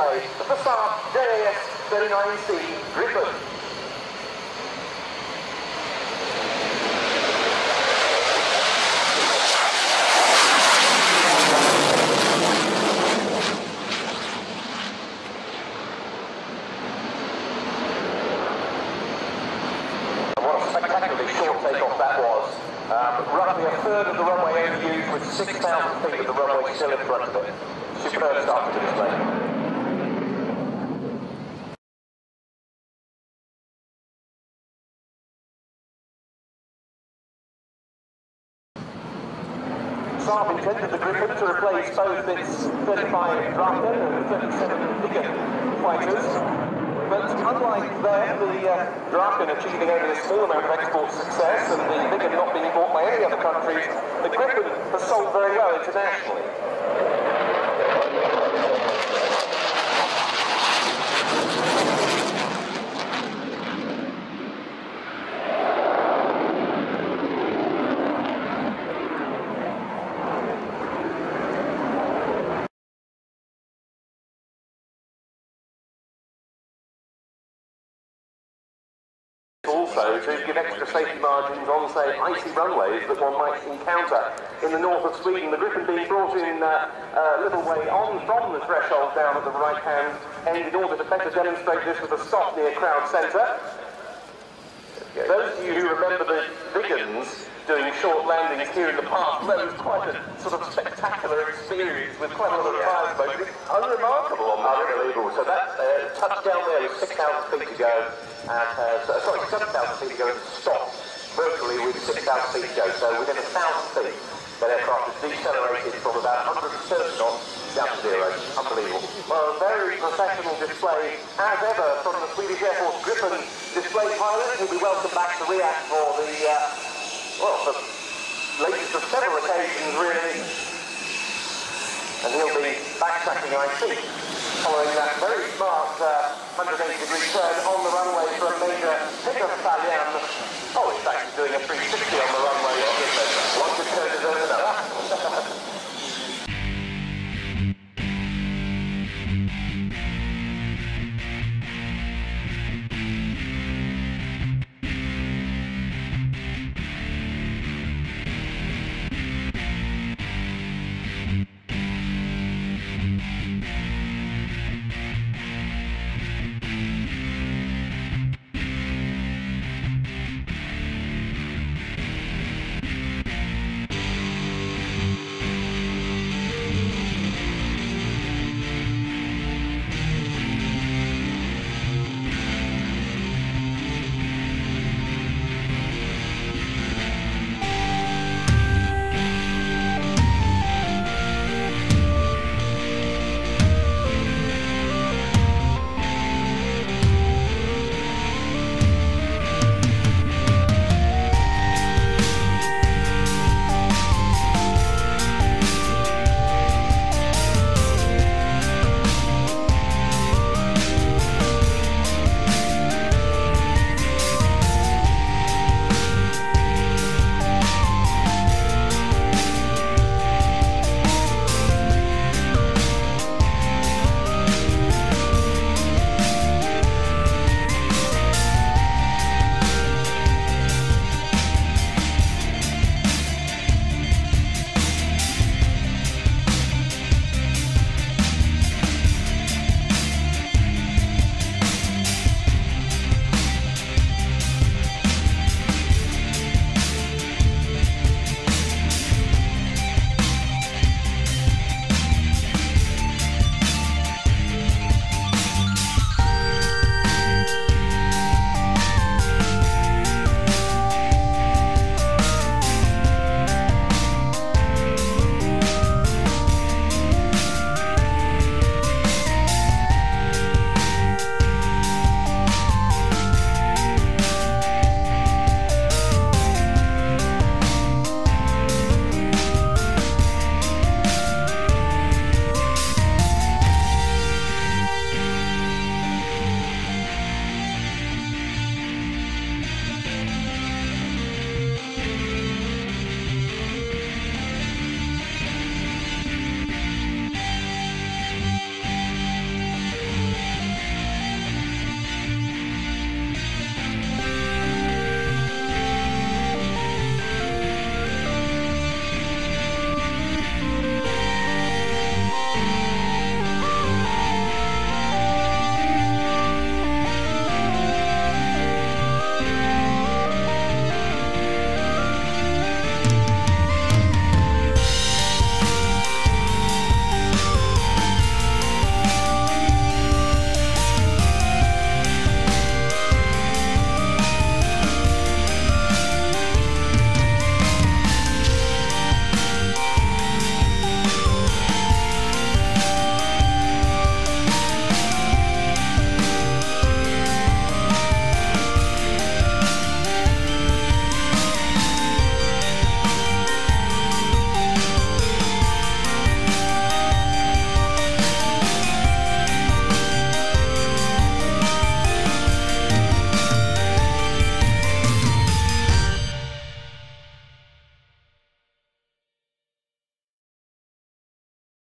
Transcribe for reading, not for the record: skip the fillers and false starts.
display, the facade JAS-39C Gripen. Spectacularly short takeoff that was. Roughly a third of the runway overused with 6,000 feet of the runway still in front of it. Superb start to the display. Saab intended the Gripen to replace both its 35 Gripen and 37 Blizzardthewatcher fighters. But unlike them, the Gripen achieving only a small amount of export success and the Blizzardthewatcher not being bought by any other countries, the Gripen has sold very well internationally. Also to give extra safety margins on, say, icy runways that one might encounter in the north of Sweden. The Gripen being brought in a little way on from the threshold down at the right-hand end in order to better demonstrate this with a stop near Crowd Centre. Those of you who remember the Vigans doing short landings here in the past, that was quite a sort of spectacular experience with quite a lot of fire smoke. It's unremarkable on the Unbelievable. So that touchdown there was 6,000 feet to go. Sorry, 7,000 feet to go and stopped virtually with 6,000 feet to go. So within 1,000 feet, that aircraft has decelerated from about 130 knots down to zero. Unbelievable. Well, a very professional display, as ever, from the Swedish Air Force Gripen display pilot. He'll be welcome back to react for the, the latest of several occasions, really. And he'll be backtracking, I think, following that very smart 180-degree turn on the runway for a major pickup Italian. Oh, in fact, he's doing a 360 on the runway.